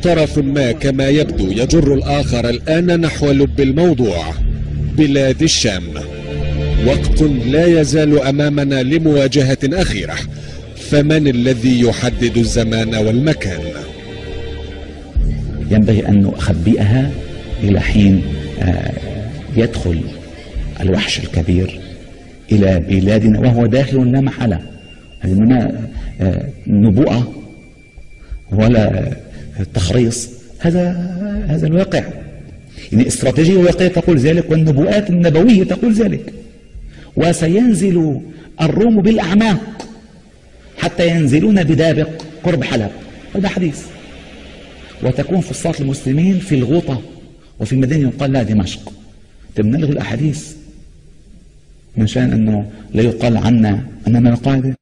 طرف ما كما يبدو يجر الآخر الآن نحو لب الموضوع، بلاد الشام. وقت لا يزال أمامنا لمواجهة أخيرة، فمن الذي يحدد الزمان والمكان؟ ينبغي أن نخبئها إلى حين يدخل الوحش الكبير إلى بلادنا وهو داخل لا محالة. إنما نبوءة ولا تخريص، هذا الواقع. يعني استراتيجية الواقع تقول ذلك، والنبوءات النبوية تقول ذلك. وسينزل الروم بالأعماق حتى ينزلون بدابق قرب حلب، هذا حديث. وتكون فصات المسلمين في الغوطة وفي مدينة يقال لها دمشق. نلغي الأحاديث من شأن أنه لا يقال عنا أننا القاعدة.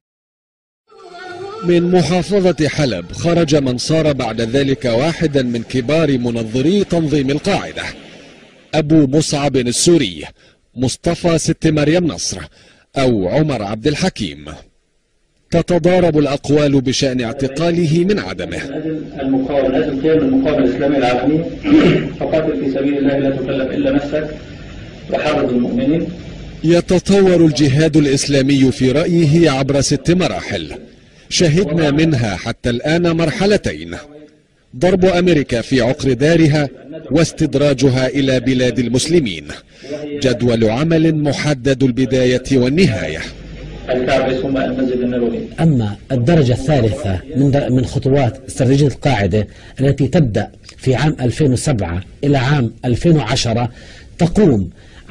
من محافظة حلب خرج من صار بعد ذلك واحدا من كبار منظري تنظيم القاعدة، أبو مصعب السوري، مصطفى ست مريم نصر أو عمر عبد الحكيم. تتضارب الأقوال بشأن اعتقاله من عدمه. المقاومة لازم قيام المقاومة الإسلامية العالمية، فقاتل في سبيل الله لا تكلف إلا نفسك وحرض المؤمنين. يتطور الجهاد الإسلامي في رأيه عبر 6 مراحل، شهدنا منها حتى الآن مرحلتين: ضرب أمريكا في عقر دارها واستدراجها إلى بلاد المسلمين، جدول عمل محدد البداية والنهاية. الكعبة ثم المسجد النبوي. أما الدرجة الثالثة من خطوات استراتيجية القاعدة التي تبدأ في عام 2007 إلى عام 2010 تقوم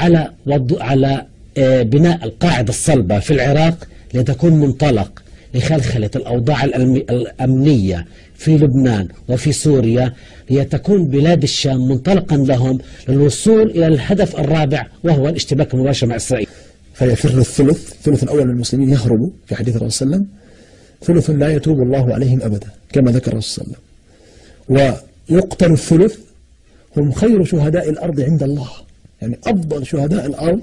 على بناء القاعدة الصلبة في العراق لتكون منطلق لخلخلة الأوضاع الأمنية في لبنان وفي سوريا، لتكون بلاد الشام منطلقا لهم للوصول إلى الهدف الرابع وهو الاشتباك المباشر مع إسرائيل. فيفر الثلث الأول من المسلمين يهربوا في حديث الرسول صلى الله عليه وسلم، ثلث لا يتوب الله عليهم أبدا كما ذكر الرسول صلى الله عليه وسلم، ويقتل الثلث هم خير شهداء الأرض عند الله. يعني أفضل شهداء الأرض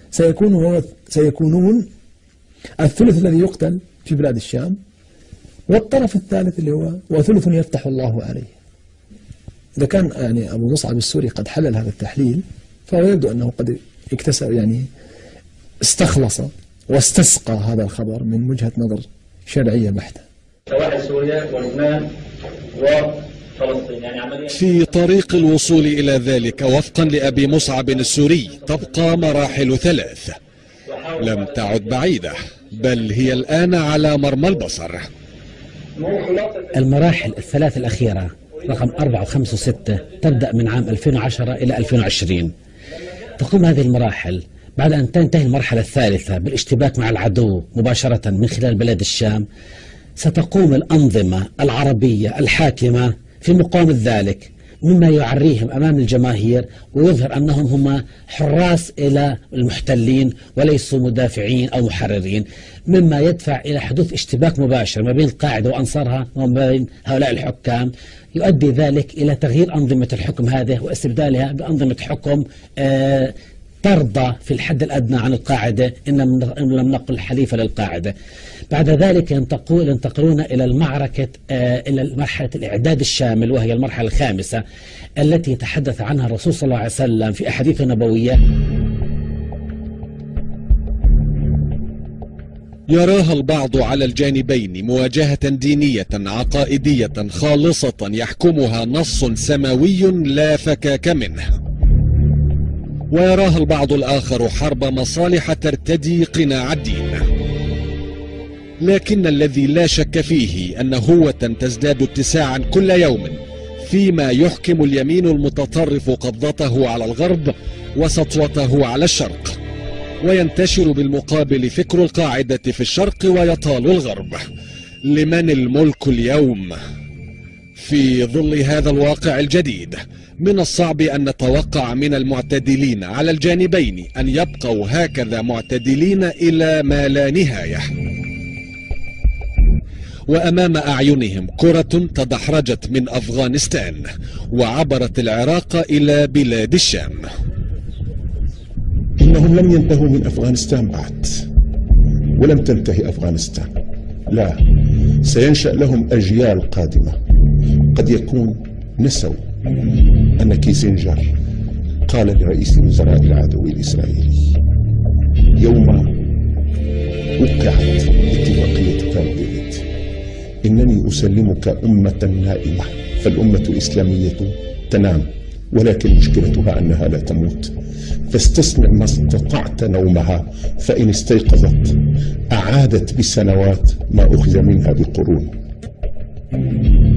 سيكونون الثلث الذي يقتل في بلاد الشام، والطرف الثالث اللي هو وثلث يفتح الله عليه. إذا كان يعني أبو مصعب السوري قد حلل هذا التحليل، فهو يبدو أنه قد اكتسب يعني استخلص واستسقى هذا الخبر من وجهة نظر شرعية بحتة. سواحل سوريا ولبنان وفلسطين يعني عمليا. في طريق الوصول إلى ذلك وفقا لأبي مصعب السوري تبقى مراحل 3 لم تعد بعيدة، بل هي الآن على مرمى البصر. المراحل ال3 الأخيرة رقم 4 و5 و6 تبدأ من عام 2010 إلى 2020. تقوم هذه المراحل بعد أن تنتهي المرحلة الثالثة بالاشتباك مع العدو مباشرة من خلال بلاد الشام. ستقوم الأنظمة العربية الحاكمة في مقاومة ذلك، مما يعريهم أمام الجماهير ويظهر أنهم هم حراس إلى المحتلين وليسوا مدافعين أو محررين، مما يدفع إلى حدوث اشتباك مباشر ما بين القاعدة وأنصارها وما بين هؤلاء الحكام، يؤدي ذلك إلى تغيير أنظمة الحكم هذه واستبدالها بأنظمة حكم ترضى في الحد الأدنى عن القاعدة إن لم نقل حليفة للقاعدة. بعد ذلك ينتقلون إلى إلى مرحلة الإعداد الشامل، وهي المرحلة الخامسة التي تحدث عنها الرسول صلى الله عليه وسلم في أحاديث نبوية. يراها البعض على الجانبين مواجهة دينية عقائدية خالصة يحكمها نص سماوي لا فكاك منه، ويراها البعض الآخر حرب مصالح ترتدي قناع الدين. لكن الذي لا شك فيه أن هوة تزداد اتساعا كل يوم فيما يحكم اليمين المتطرف قبضته على الغرب وسطوته على الشرق، وينتشر بالمقابل فكر القاعدة في الشرق ويطال الغرب. لمن الملك اليوم؟ في ظل هذا الواقع الجديد من الصعب أن نتوقع من المعتدلين على الجانبين أن يبقوا هكذا معتدلين إلى ما لا نهاية. وأمام أعينهم كرة تدحرجت من أفغانستان وعبرت العراق إلى بلاد الشام. إنهم لم ينتهوا من أفغانستان بعد، ولم تنتهي أفغانستان، لا، سينشأ لهم أجيال قادمة قد يكون نسوا أن كيسنجر قال لرئيس الوزراء العدو الإسرائيلي يوم وقعت اتفاقية كامب ديفيد: إنني أسلمك أمة نائمة، فالأمة الإسلامية تنام ولكن مشكلتها أنها لا تموت، فاستثمر ما استطعت نومها، فإن استيقظت أعادت بسنوات ما أخذ منها بقرون.